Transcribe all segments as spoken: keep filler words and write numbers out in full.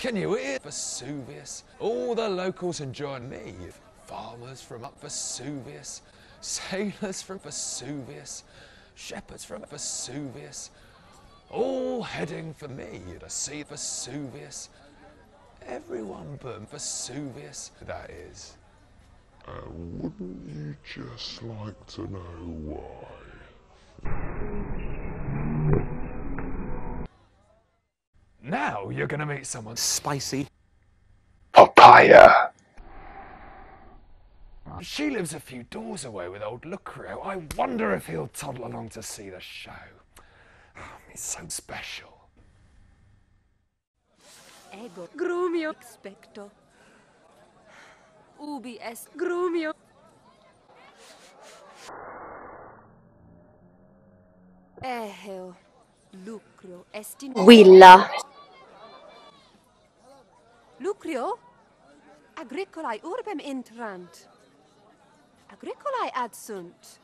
Can you hear Vesuvius? All the locals enjoying me. Farmers from up Vesuvius, sailors from Vesuvius, shepherds from Vesuvius, all heading for me to see Vesuvius. Everyone but Vesuvius, that is. And wouldn't you just like to know why? Now you're gonna meet someone Spicy. PoPpAeA. She lives a few doors away with old Lucrio. I wonder if he'll toddle along to see the show. He's so special. Ego Grumio expecto. Ubi est Grumio. Eheo Lucrio est in Willa. Lucrio? Agricolae urbem intrant. Agricolae adsunt.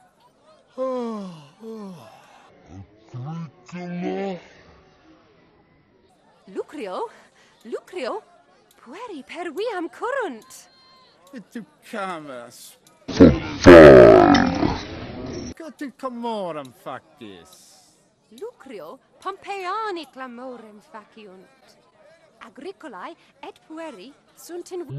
Lucrio? Lucrio? Pueri per viam currunt. Tu camas. Cotu camorem factis. Lucrio, PoPpAeani clamorem faciunt. Agricolae et pueri sunt in...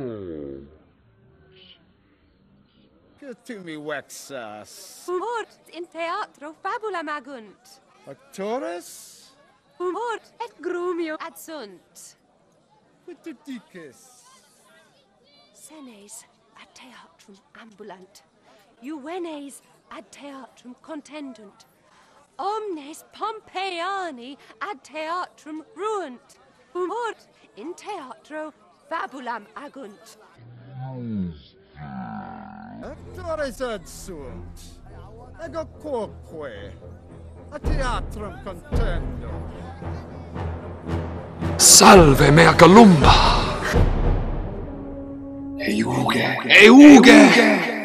Cotu mi vexas. Humort in theatro fabulam agunt. Actores? Humort et Grumio adsunt. Cotu dices? Senes ad theatrum ambulant. Juvenes ad theatrum contendunt. Omnes PoPpAeani ad theatrum ruunt. Humort in theatro fabulam agunt. Actores adsunt. Ego quoque. A theatrum contendo. Salve mea columba! Euge. Euge!